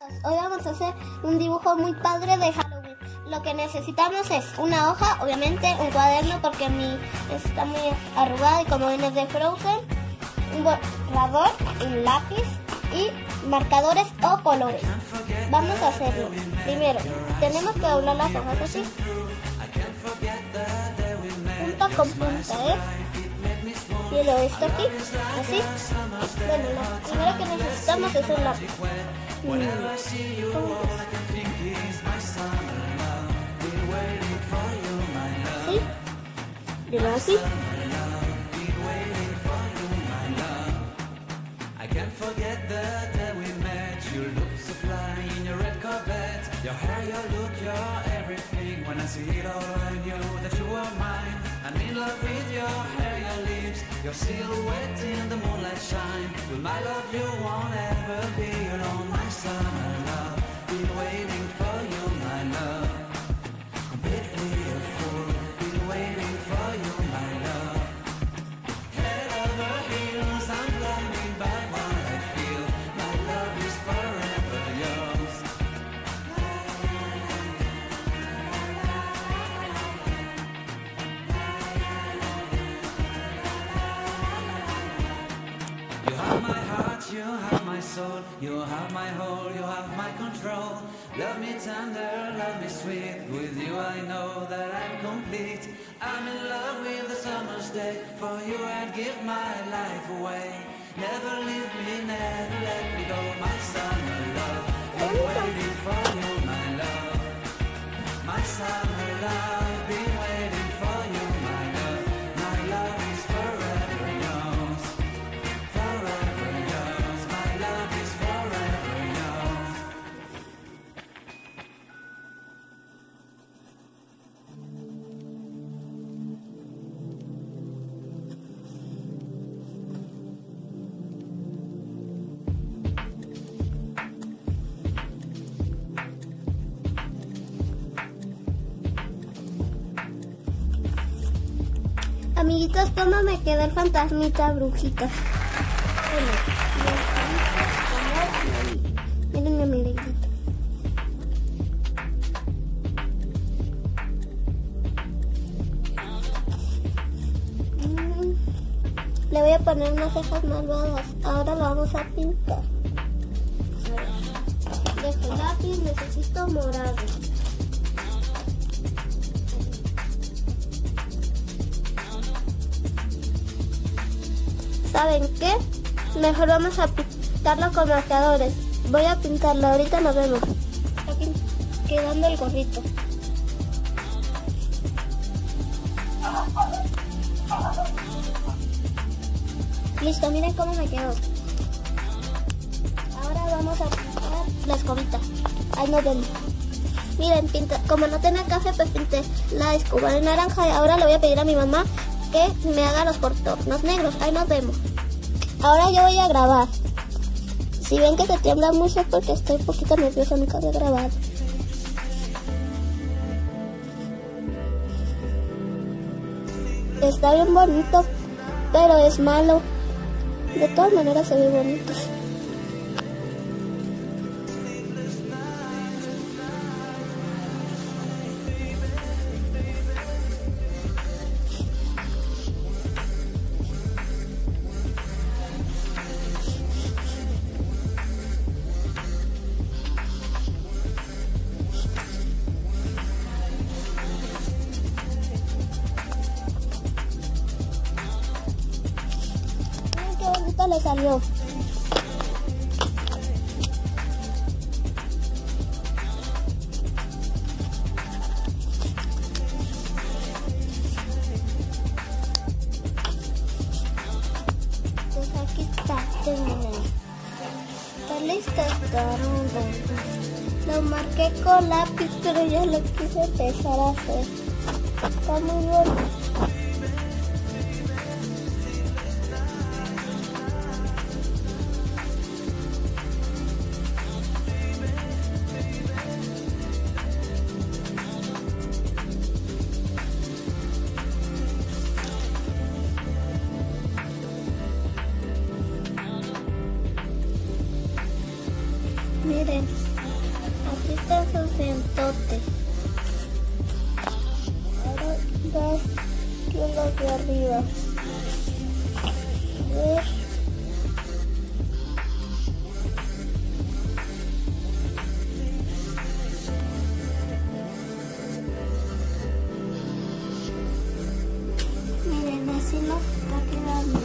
Hoy vamos a hacer un dibujo muy padre de Halloween. Lo que necesitamos es una hoja, obviamente, un cuaderno porque mi está muy arrugada y como ven es de Frozen, un borrador, un lápiz y marcadores o colores. Vamos a hacerlo. Primero, tenemos que doblar las hojas así, punta con punta, y luego esto aquí, así. Bueno, lo primero que necesitamos es un lápiz. ¿Sí? Y luego así. Your hair, your look, your everything. When I see it all, I knew that you were mine. I'm in love with your hair, your lips, your silhouette in the moonlight shine. With my love, you won't ever be alone, my summer love. Been waiting for you, my love. Completely a fool. Been waiting for you, my love. Head over heels, I'm blinded by what I feel. My love is forever yours. You have my heart, you have my soul, you have my whole, you have my control. Love me tender, love me sweet, with you I know that I'm complete. I'm in love with the summer's day, for you I'd give my life away. Never leave me, never let me go, my summer love. Been waiting for you, my love. My summer love, been waiting for you, my love. My love is forever yours. Forever yours, my love is forever yours. Amiguitos, ¿cómo me quedó el fantasmita brujita? Miren mi amiguito. Le voy a poner unas cejas malvadas. Ahora lo vamos a pintar. De este lápiz necesito morado. ¿Saben qué? Mejor vamos a pintarlo con marcadores. Voy a pintarlo, ahorita nos vemos. Aquí quedando el gorrito. Listo, miren cómo me quedó. Ahora vamos a pintar la escobita. Ahí nos vemos. Miren, como no tenía café, pues pinté la escoba de naranja. Y ahora le voy a pedir a mi mamá que me haga los contornos negros. Ahí nos vemos. Ahora yo voy a grabar. Si ven que se tiembla mucho es porque estoy un poquito nerviosa, nunca había grabado. Está bien bonito, pero es malo. De todas maneras se ve bonito. Le salió. Pues aquí está, terminé. Está listo todo. Lo marqué con lápiz, pero ya lo quise empezar a hacer. Está muy bueno. Miren. Aquí está su cientote. Ahora vas con los de arriba. A ver. Miren, así nos está quedando.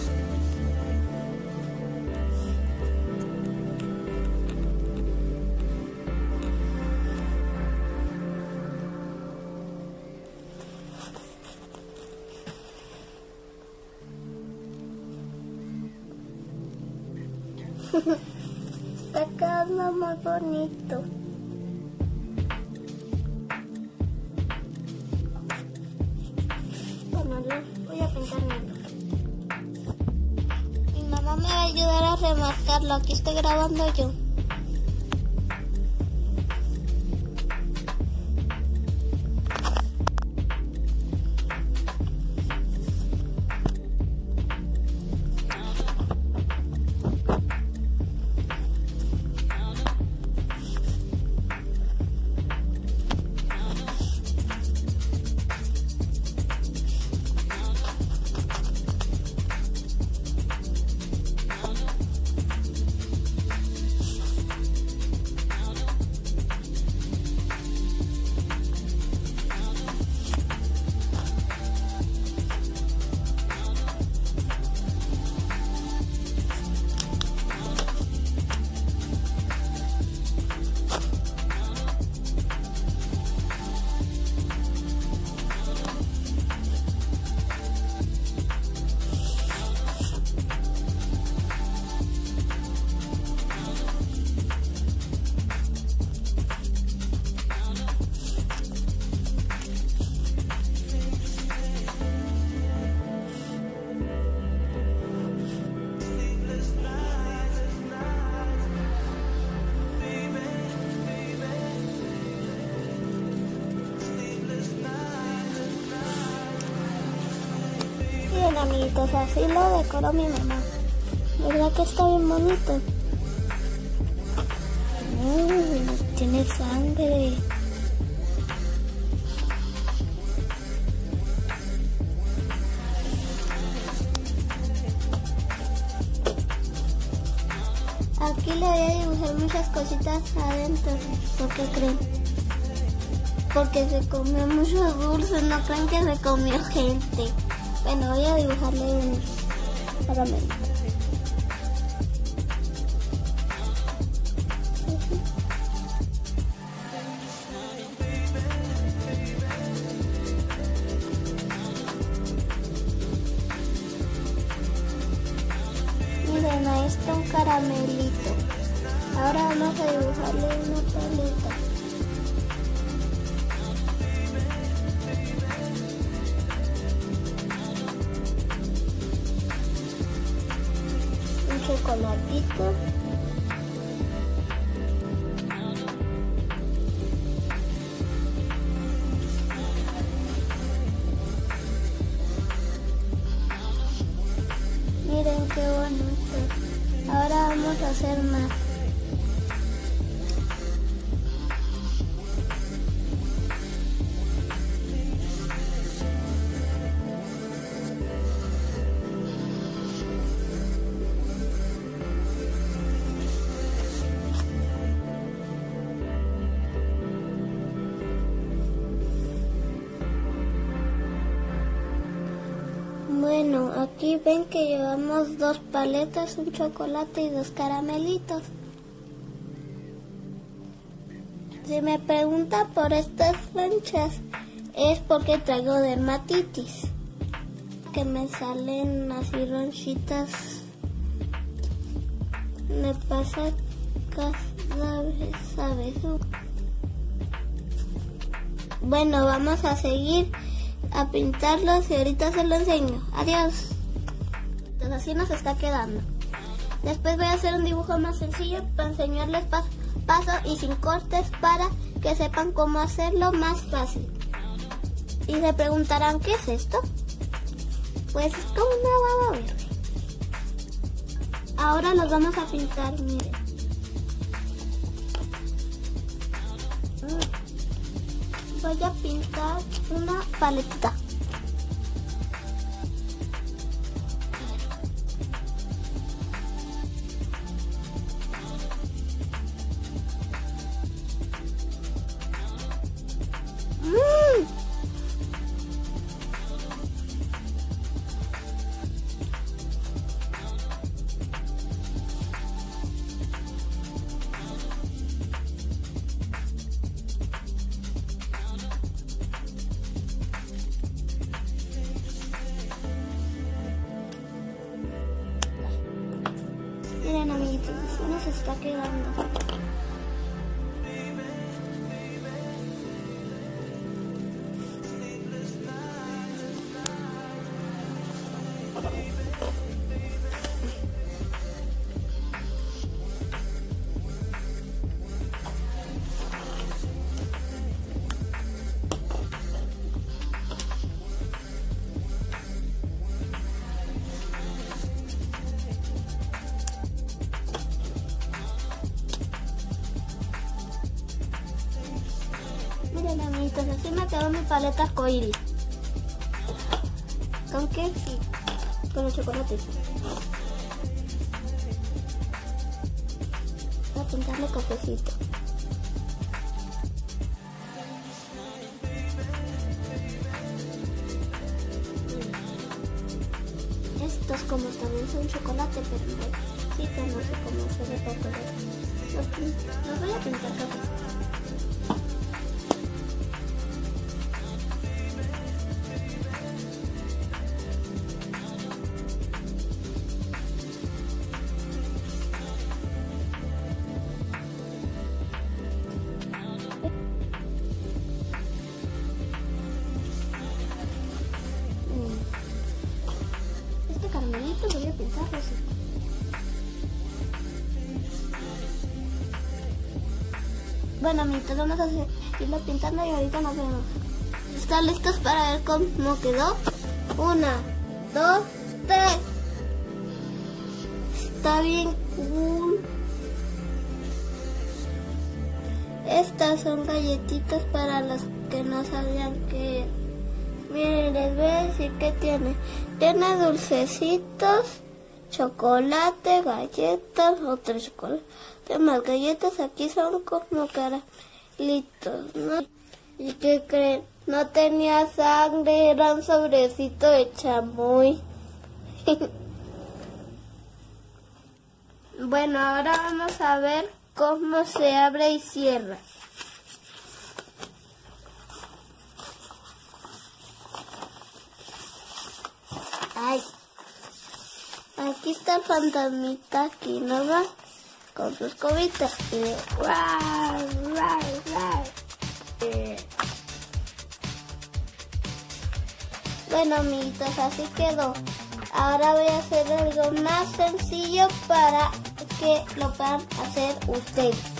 Está quedando muy bonito. Bueno, les voy a pintar negro. Mi mamá me va a ayudar a remarcarlo. Aquí estoy grabando yo. Bien, amiguitos, así lo decoró mi mamá. ¿Verdad que está bien bonito? Tiene sangre. Aquí le voy a dibujar muchas cositas adentro. ¿Por qué creen? Porque se comió mucho dulce, no creen que se comió gente. Bueno, voy a dibujarle un caramelo. Miren, ahí está un caramelito. Ahora vamos a dibujarle una paleta. Chocolatito. Miren qué bonito. Ahora vamos a hacer más. Bueno, aquí ven que llevamos 2 paletas, un chocolate y 2 caramelitos. Si me preguntan por estas manchas, es porque traigo dermatitis. Que me salen así ronchitas. Me pasa cada vez, ¿sabes? Bueno, vamos a seguir a pintarlos y ahorita se lo enseño. Adiós. Entonces así nos está quedando. Después voy a hacer un dibujo más sencillo para enseñarles paso y sin cortes para que sepan cómo hacerlo más fácil. Y se preguntarán, ¿qué es esto? Pues es como una baba verde. Ahora los vamos a pintar, miren. voy a pintar una paletita. Miren, amiguitos, así nos está quedando. Miren, amiguitos, así me quedó mi paleta arcoíris. ¿Con qué? Sí, con el chocolate. Voy a pintarle cafecito. Estos como también son chocolate, pero sí que no sé cómo se ve para color. Los voy a pintar café. Caramelito voy a pintarlo así. Bueno, amiguitos, vamos a irlo pintando y ahorita nos vemos. ¿Están listos para ver cómo quedó? 1, 2, 3. Está bien cool. Estas son galletitas para los que no sabían qué. Miren, les voy a decir que tiene. Tiene dulcecitos, chocolate, galletas, otro chocolate. Más galletas aquí son como caralitos, ¿no? ¿Y qué creen? No tenía sangre, era un sobrecito de chamoy. Bueno, ahora vamos a ver cómo se abre y cierra. Ay, aquí está el fantasmita, aquí no va, con sus cobitas. Bueno, amiguitos, así quedó. Ahora voy a hacer algo más sencillo para que lo puedan hacer ustedes.